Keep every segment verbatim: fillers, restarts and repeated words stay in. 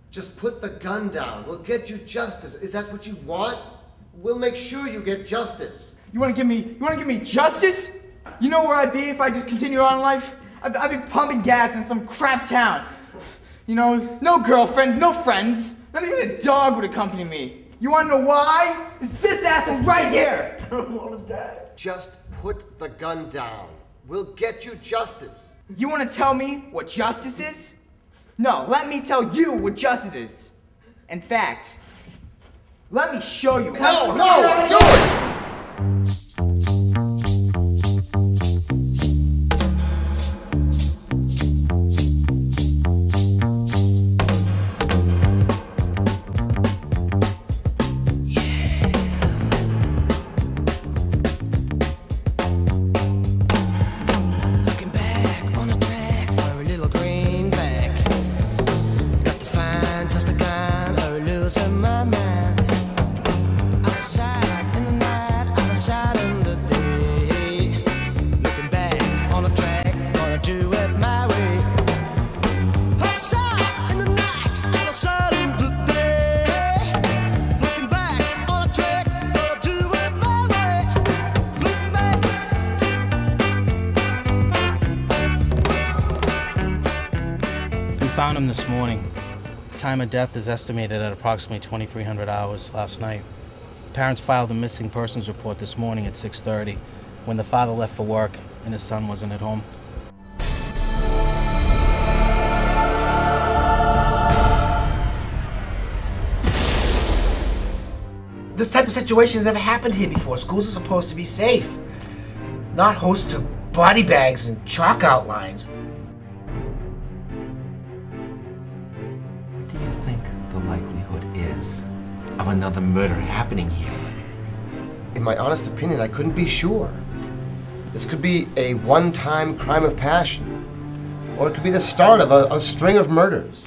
Just put the gun down. We'll get you justice. Is that what you want? We'll make sure you get justice. You want to give me, you want to give me justice? You know where I'd be if I just continued on in life? I'd, I'd be pumping gas in some crap town. You know, no girlfriend, no friends. Not even a dog would accompany me. You want to know why? It's this asshole right here. What is that? Just put the gun down. We'll get you justice. You want to tell me what justice is? No, let me tell you what justice is. In fact, let me show you. No, no, do it! Found him this morning. The time of death is estimated at approximately twenty-three hundred hours last night. Parents filed a missing persons report this morning at six thirty when the father left for work and his son wasn't at home. This type of situation has never happened here before. Schools are supposed to be safe, not host to body bags and chalk outlines. What do you think the likelihood is of another murder happening here? In my honest opinion, I couldn't be sure. This could be a one-time crime of passion, or it could be the start of a, a string of murders.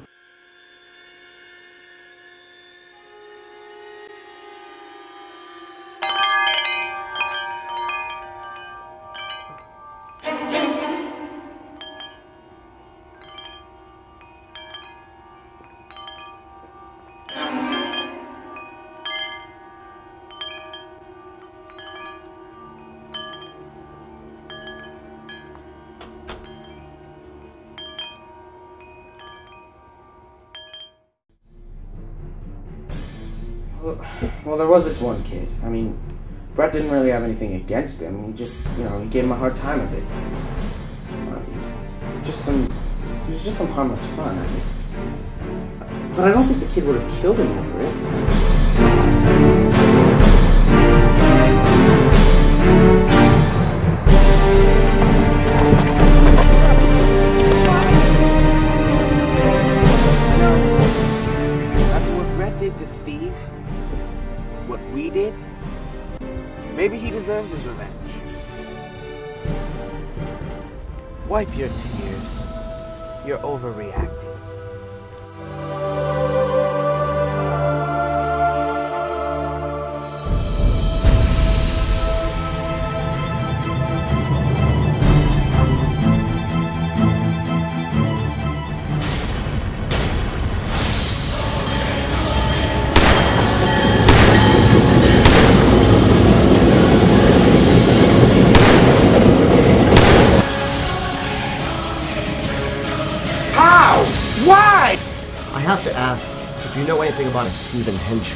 Well, there was this one kid. I mean, Brett didn't really have anything against him. He just, you know, he gave him a hard time of it. Uh, just some, it was just some harmless fun, I think. But I don't think the kid would have killed him over it. After what Brett did to Steve, what we did, maybe he deserves his revenge. Wipe your tears. You're overreacting. Why? I have to ask if you know anything about a Stephen Henchman.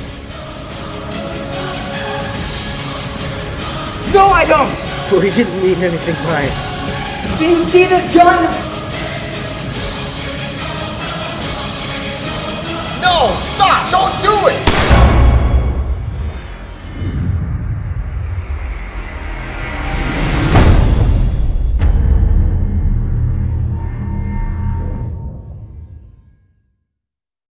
No, I don't! Well, he didn't mean anything by it. Do you see this gun?